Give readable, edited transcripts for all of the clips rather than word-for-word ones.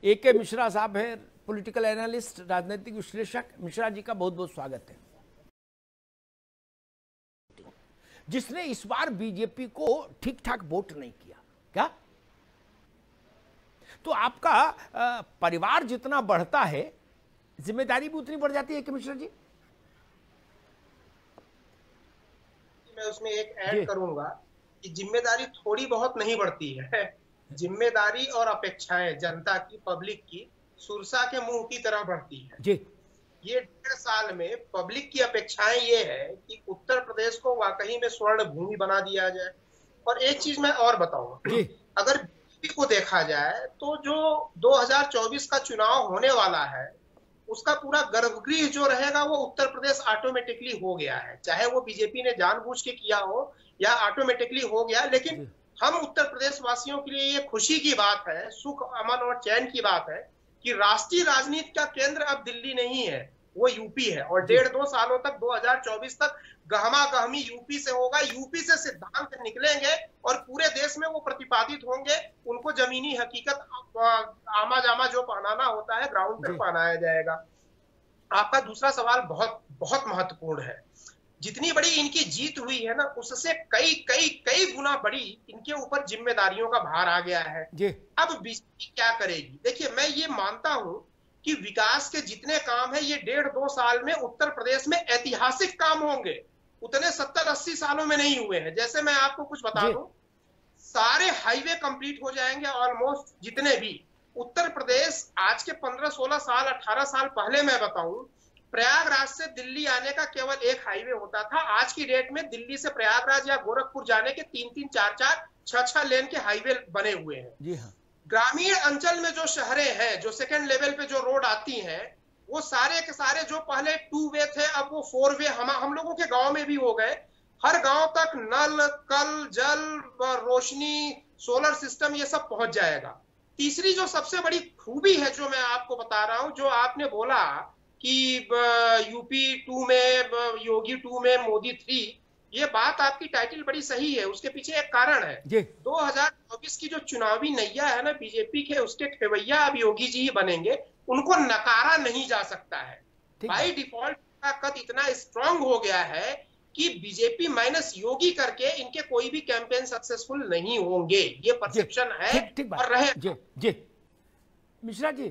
AK Mishra साहब है, political analyst, राजनीतिक विश्लेषक। मिश्रा जी का बहुत बहुत स्वागत है। जिसने इस बार बीजेपी को ठीक ठाक वोट नहीं किया, क्या तो आपका परिवार जितना बढ़ता है जिम्मेदारी भी उतनी बढ़ जाती है कि मिश्रा जी? मैं उसमें एक ऐड करूंगा कि जिम्मेदारी थोड़ी बहुत नहीं बढ़ती है, जिम्मेदारी और अपेक्षाएं जनता की, पब्लिक की सुरसा के मुंह की तरह बढ़ती है जी। ये 1.5 साल में पब्लिक की अपेक्षाएं ये है कि उत्तर प्रदेश को वाकई में स्वर्ण भूमि बना दिया जाए। और एक चीज मैं और बताऊंगा, अगर बीजेपी को देखा जाए तो जो 2024 का चुनाव होने वाला है उसका पूरा गर्भगृह जो रहेगा वो उत्तर प्रदेश ऑटोमेटिकली हो गया है, चाहे वो बीजेपी ने जानबूझ के किया हो या ऑटोमेटिकली हो गया। लेकिन हम उत्तर प्रदेश वासियों के लिए ये खुशी की बात है, सुख अमन और चैन की बात है कि राष्ट्रीय राजनीति का केंद्र अब दिल्ली नहीं है, वो यूपी है। और 1.5-2 सालों तक 2024 तक गहमा गहमी यूपी से होगा, यूपी से सिद्धांत निकलेंगे और पूरे देश में वो प्रतिपादित होंगे। उनको जमीनी हकीकत आमा जामा जो पहनाना होता है ग्राउंड पर पहनाया जाएगा। आपका दूसरा सवाल बहुत बहुत महत्वपूर्ण है। जितनी बड़ी इनकी जीत हुई है ना, उससे कई कई कई गुना बड़ी इनके ऊपर जिम्मेदारियों का भार आ गया है। अब बीजेपी क्या करेगी? देखिए, मैं ये मानता हूं कि विकास के जितने काम है ये 1.5-2 साल में उत्तर प्रदेश में ऐतिहासिक काम होंगे, उतने 70-80 सालों में नहीं हुए हैं। जैसे मैं आपको कुछ बता दूं, सारे हाईवे कंप्लीट हो जाएंगे ऑलमोस्ट, जितने भी उत्तर प्रदेश आज के 15-16 साल 18 साल पहले मैं बताऊं, प्रयागराज से दिल्ली आने का केवल एक हाईवे होता था। आज की डेट में दिल्ली से प्रयागराज या गोरखपुर जाने के 3-3, 4-4, 6-6 लेन के हाईवे बने हुए हैं। जी हाँ। ग्रामीण अंचल में जो शहरें हैं, जो सेकंड लेवल पे जो रोड आती हैं, वो सारे के सारे जो पहले 2 वे थे अब वो 4 वे हम लोगों के गांव में भी हो गए। हर गांव तक नल, कल, जल, रोशनी, सोलर सिस्टम ये सब पहुंच जाएगा। तीसरी जो सबसे बड़ी खूबी है जो मैं आपको बता रहा हूं, जो आपने बोला कि यूपी 2 में, योगी 2 में, मोदी 3, ये बात आपकी टाइटल बड़ी सही है। उसके पीछे एक कारण है, 2024 की जो चुनावी नैया है ना बीजेपी के, उसके खेवैया अब योगी जी ही बनेंगे, उनको नकारा नहीं जा सकता है। बाय डिफॉल्ट का कद इतना स्ट्रांग हो गया है कि बीजेपी माइनस योगी करके इनके कोई भी कैंपेन सक्सेसफुल नहीं होंगे, ये परसेप्शन है और रहे। जी मिश्रा जी,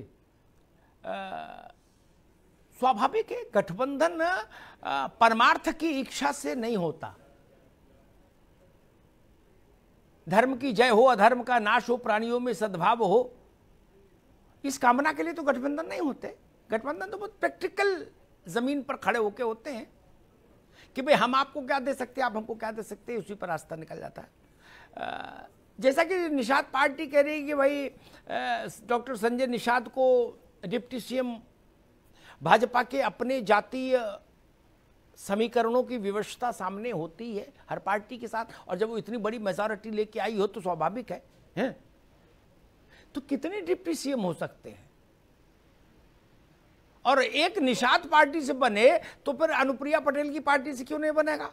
स्वाभाविक है गठबंधन परमार्थ की इच्छा से नहीं होता। धर्म की जय हो, अधर्म का नाश हो, प्राणियों में सद्भाव हो, इस कामना के लिए तो गठबंधन नहीं होते। गठबंधन तो बहुत प्रैक्टिकल जमीन पर खड़े होके होते हैं कि भाई हम आपको क्या दे सकते हैं, आप हमको क्या दे सकते हैं, उसी पर रास्ता निकल जाता है। जैसा कि निषाद पार्टी कह रही है कि भाई डॉक्टर संजय निषाद को डिप्टी सीएम, भाजपा के अपने जातीय समीकरणों की विवशता सामने होती है हर पार्टी के साथ, और जब वो इतनी बड़ी मेजॉरिटी लेके आई हो तो स्वाभाविक है, हैं? तो कितने डिप्टी सीएम हो सकते हैं? और एक निषाद पार्टी से बने तो फिर अनुप्रिया पटेल की पार्टी से क्यों नहीं बनेगा?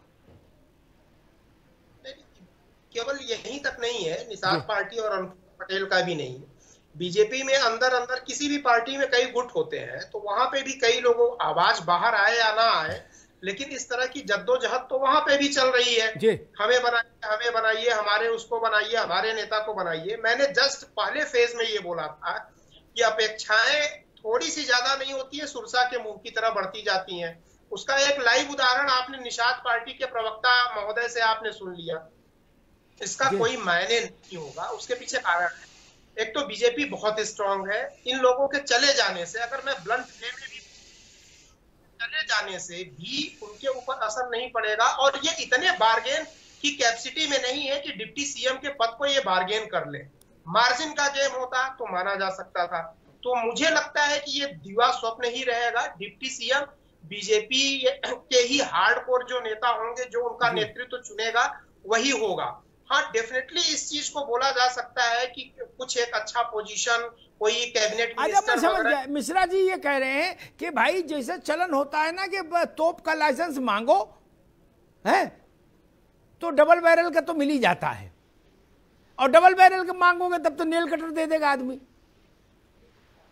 केवल यहीं तक नहीं है, निषाद पार्टी और अनुप्रिया पटेल का भी नहीं। बीजेपी में अंदर अंदर किसी भी पार्टी में कई गुट होते हैं, तो वहां पे भी कई लोगों आवाज बाहर आए या ना आए, लेकिन इस तरह की जद्दोजहद तो वहां पे भी चल रही है। हमें बनाइए, हमारे उसको बनाइए, हमारे नेता को बनाइए। मैंने जस्ट पहले फेज में ये बोला था कि अपेक्षाएं थोड़ी सी ज्यादा नहीं होती है, सुरसा के मुंह की तरह बढ़ती जाती हैं। उसका एक लाइव उदाहरण आपने निषाद पार्टी के प्रवक्ता महोदय से आपने सुन लिया। इसका कोई मायने नहीं होगा, उसके पीछे कारण है। एक तो बीजेपी बहुत स्ट्रांग है, इन लोगों के चले जाने से, अगर मैं ब्लंट वे में भी, चले जाने से भी उनके ऊपर असर नहीं पड़ेगा। और ये इतने बार्गेन की कैपेसिटी में नहीं है कि डिप्टी सीएम के पद को ये बार्गेन कर ले। मार्जिन का गेम होता तो माना जा सकता था। तो मुझे लगता है कि ये दिवा स्वप्न ही रहेगा। डिप्टी सीएम बीजेपी के ही हार्डकोर जो नेता होंगे, जो उनका नेतृत्व चुनेगा वही होगा। हाँ, डेफिनेटली इस चीज को बोला जा सकता है कि कुछ एक अच्छा पोजीशन, कोई कैबिनेट मिनिस्टर। समझ गया। मिश्रा जी ये कह रहे हैं कि भाई जैसे चलन होता है ना कि तोप का लाइसेंस मांगो है तो डबल बैरल का तो मिल ही जाता है, और डबल बैरल का मांगोगे तब तो नेल कटर दे देगा आदमी।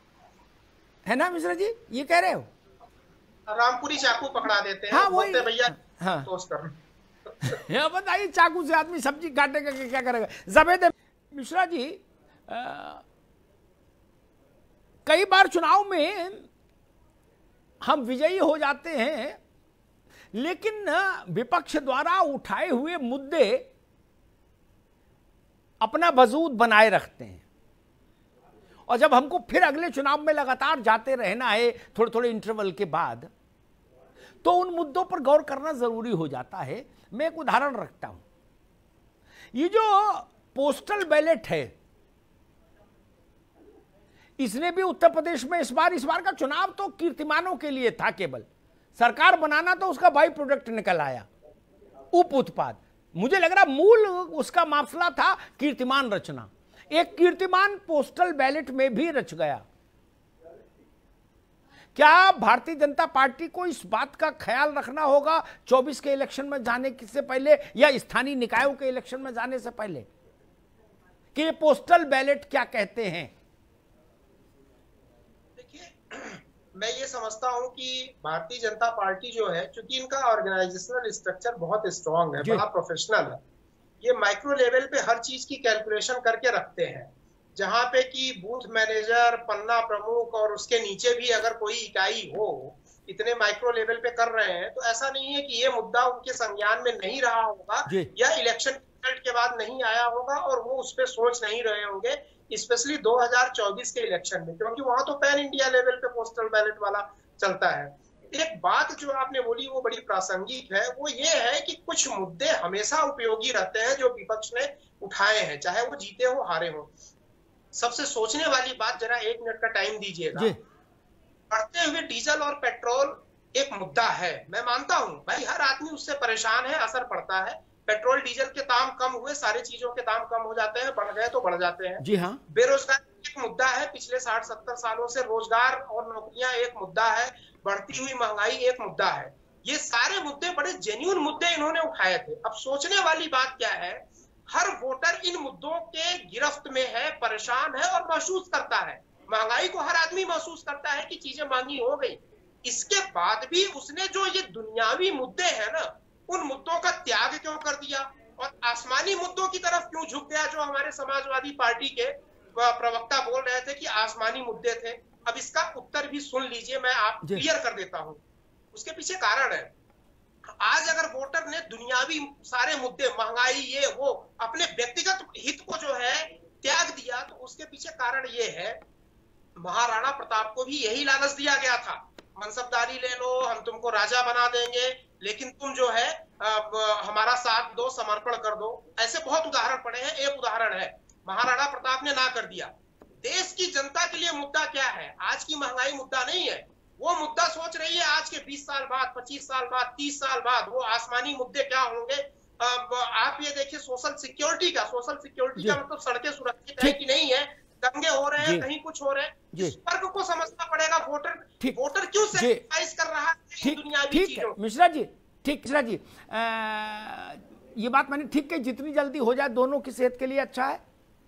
है ना मिश्रा जी, ये कह रहे हो? रामपुरी चाकू पकड़ा देते हैं। हाँ वही भैया हाँ तोस कर ये बताइए, चाकू से आदमी सब्जी काटेगा कि क्या करेगा? जबेद मिश्रा जी, कई बार चुनाव में हम विजयी हो जाते हैं, लेकिन विपक्ष द्वारा उठाए हुए मुद्दे अपना वजूद बनाए रखते हैं, और जब हमको फिर अगले चुनाव में लगातार जाते रहना है थोड़े थोड़े इंटरवल के बाद, तो उन मुद्दों पर गौर करना जरूरी हो जाता है। मैं एक उदाहरण रखता हूं, ये जो पोस्टल बैलेट है, इसने भी उत्तर प्रदेश में इस बार का चुनाव तो कीर्तिमानों के लिए था, केवल सरकार बनाना तो उसका बाई प्रोडक्ट निकल आया, उप उत्पाद। मुझे लग रहा मूल उसका मामला था कीर्तिमान रचना, एक कीर्तिमान पोस्टल बैलेट में भी रच गया। क्या भारतीय जनता पार्टी को इस बात का ख्याल रखना होगा 24 के इलेक्शन में जाने से पहले या स्थानीय निकायों के इलेक्शन में जाने से पहले कि ये पोस्टल बैलेट क्या कहते हैं? मैं ये समझता हूं कि भारतीय जनता पार्टी जो है, चूंकि इनका ऑर्गेनाइजेशनल स्ट्रक्चर बहुत स्ट्रांग है, बड़ा प्रोफेशनल है, ये माइक्रो लेवल पे हर चीज की कैलकुलेशन करके रखते हैं, जहां पे कि बूथ मैनेजर, पन्ना प्रमुख और उसके नीचे भी अगर कोई इकाई हो, इतने माइक्रो लेवल पे कर रहे हैं, तो ऐसा नहीं है कि ये मुद्दा उनके संज्ञान में नहीं रहा होगा या इलेक्शन रिजल्ट के बाद नहीं आया होगा और वो उस पर सोच नहीं रहे होंगे, स्पेशली 2024 के इलेक्शन में, क्योंकि वहां तो पैन इंडिया लेवल पे पोस्टल बैलेट वाला चलता है। एक बात जो आपने बोली वो बड़ी प्रासंगिक है, वो ये है कि कुछ मुद्दे हमेशा उपयोगी रहते हैं जो विपक्ष ने उठाए हैं, चाहे वो जीते हो हारे हो। सबसे सोचने वाली बात, जरा 1 मिनट का टाइम दीजिएगा, बढ़ते हुए डीजल और पेट्रोल एक मुद्दा है, मैं मानता हूं भाई, हर आदमी उससे परेशान है, असर पड़ता है। पेट्रोल डीजल के दाम कम हुए, सारे चीजों के दाम कम हो जाते हैं, बढ़ गए तो बढ़ जाते हैं। जी हाँ। बेरोजगारी एक मुद्दा है, पिछले 60-70 सालों से रोजगार और नौकरियां एक मुद्दा है, बढ़ती हुई महंगाई एक मुद्दा है। ये सारे मुद्दे बड़े जेन्युइन मुद्दे इन्होंने उठाए थे। अब सोचने वाली बात क्या है, हर वोटर इन मुद्दों के गिरफ्त में है, परेशान है और महसूस करता है। महंगाई को हर आदमी महसूस करता है कि चीजें महंगी हो गई। इसके बाद भी उसने जो ये दुनियावी मुद्दे हैं ना, उन मुद्दों का त्याग क्यों कर दिया और आसमानी मुद्दों की तरफ क्यों झुक गया? जो हमारे समाजवादी पार्टी के प्रवक्ता बोल रहे थे कि आसमानी मुद्दे थे। अब इसका उत्तर भी सुन लीजिए, मैं आप क्लियर कर देता हूं। उसके पीछे कारण है, आज अगर वोटर ने दुनियावी सारे मुद्दे, महंगाई, ये वो, अपने व्यक्तिगत हित को जो है त्याग दिया, तो उसके पीछे कारण ये है, महाराणा प्रताप को भी यही लालच दिया गया था, मनसबदारी ले लो, हम तुमको राजा बना देंगे, लेकिन तुम जो है हमारा साथ दो, समर्पण कर दो। ऐसे बहुत उदाहरण पड़े हैं। एक उदाहरण है, महाराणा प्रताप ने ना कर दिया। देश की जनता के लिए मुद्दा क्या है? आज की महंगाई मुद्दा नहीं है, वो मुद्दा सोच रही है आज के 20 साल बाद, 25 साल बाद, 30 साल बाद वो आसमानी मुद्दे क्या होंगे। आप ये देखिए सोशल सिक्योरिटी का मतलब सड़कें सुरक्षित है कि नहीं है, दंगे हो रहे हैं, कहीं कुछ हो रहे हैं, इस वर्ग को समझना पड़ेगा। वोटर क्यों सैक्रिफाइस कर रहा है दुनियावी चीजों। मिश्रा जी, ठीक, मिश्रा जी, ये बात मैंने ठीक कही, जितनी जल्दी हो जाए दोनों की सेहत के लिए अच्छा है।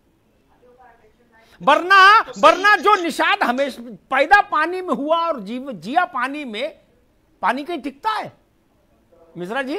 वरना जो निषाद हमेशा पैदा पानी में हुआ और जिया पानी में, पानी कहीं टिकता है मिश्रा जी?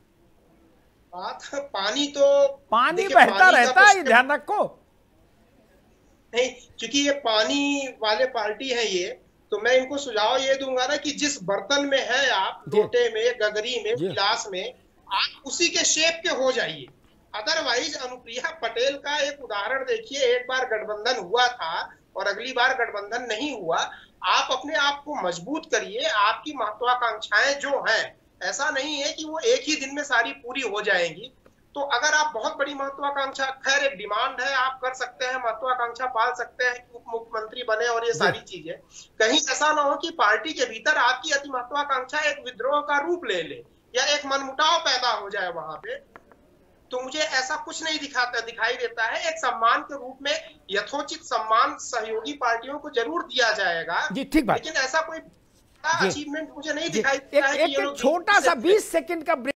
पानी बहता रहता है, ध्यान रखो। नहीं, क्योंकि ये पानी वाले पार्टी है ये, तो मैं इनको सुझाव ये दूंगा ना कि जिस बर्तन में है आप, लोटे में, गगरी में, गिलास में, आप उसी के शेप के हो जाइए। अदरवाइज अनुप्रिया पटेल का एक उदाहरण देखिए, एक बार गठबंधन हुआ था और अगली बार गठबंधन नहीं हुआ। आप अपने आप को मजबूत करिए, आपकी महत्वाकांक्षाएं जो हैं, ऐसा नहीं है कि वो एक ही दिन में सारी पूरी हो जाएंगी। तो अगर आप बहुत बड़ी महत्वाकांक्षा, खैर एक डिमांड है, आप कर सकते हैं, महत्वाकांक्षा पाल सकते हैं कि उप मुख्यमंत्री बने और ये सारी चीजें, कहीं ऐसा ना हो कि पार्टी के भीतर आपकी अति महत्वाकांक्षा एक विद्रोह का रूप ले ले या एक मनमुटाव पैदा हो जाए वहां पे। तो मुझे ऐसा कुछ नहीं दिखाई देता है। एक सम्मान के रूप में यथोचित सम्मान सहयोगी पार्टियों को जरूर दिया जाएगा जी, ठीक बात, लेकिन ऐसा कोई अचीवमेंट मुझे नहीं दिखाई देता है। एक छोटा सा 20 सेकंड का